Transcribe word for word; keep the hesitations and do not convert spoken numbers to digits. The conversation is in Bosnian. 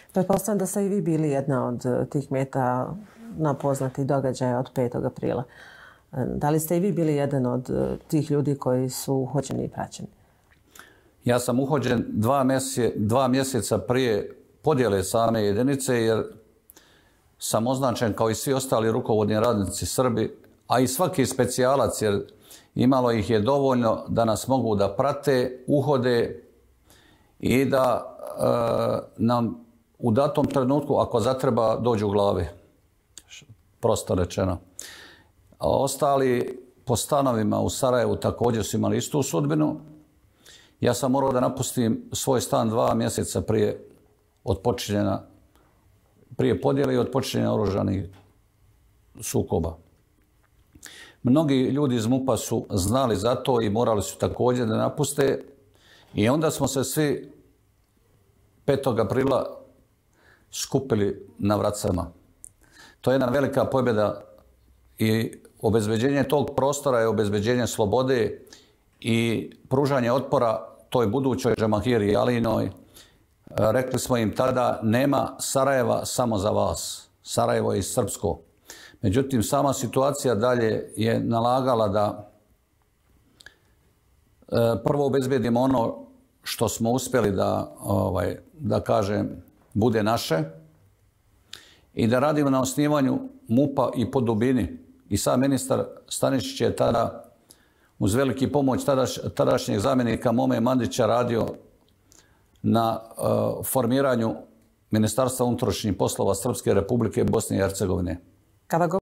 Pretpostavljam da ste i vi bili jedna od tih meta na poznatih događaja od petog aprila. Da li ste i vi bili jedan od tih ljudi koji su uhođeni i praćeni? Ja sam uhođen dva, mjesec, dva mjeseca prije podjele same jedinice, jer sam označen kao i svi ostali rukovodni radnici Srbi, a i svaki specijalac, jer imalo ih je dovoljno da nas mogu da prate, uhode i da e, nam u datom trenutku, ako zatreba, dođu u glave. Prosto rečeno. A ostali po stanovima u Sarajevu također su imali istu sudbinu. Ja sam morao da napustim svoj stan dva mjeseca prije odpočinjenja, prije podjele i odpočinjenja oružanih sukoba. Mnogi ljudi iz MUP-a su znali za to i morali su također da napuste. I onda smo se svi petog aprila skupili na Vracama. To je jedna velika pobjeda i obezbeđenje tog prostora je obezbeđenje slobode i pružanje otpora toj budućoj Džamahiri Alinoj. Rekli smo im tada, nema Sarajeva samo za vas. Sarajevo je i srpsko. Međutim, sama situacija dalje je nalagala da prvo obezbedimo ono što smo uspjeli da, ovaj, da kažem, bude naše i da radimo na osnivanju MUP-a i po dubini. I sam ministar Stanišić je tada uz veliki pomoć tadaš, tadašnjeg zamjenika Mome Mandića radio na uh, formiranju Ministarstva unutrašnjih poslova Srpske Republike Bosne i Hercegovine. Kada